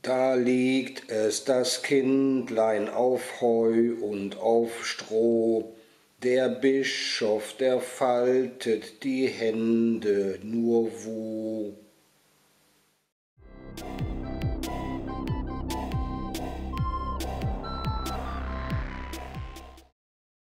Da liegt es, das Kindlein, auf Heu und auf Stroh. Der Bischof, der faltet die Hände nur wo.